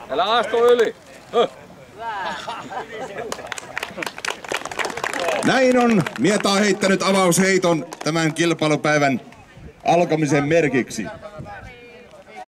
Älä astu yli. Näin on Mieta heittänyt avausheiton tämän kilpailupäivän alkamisen merkiksi.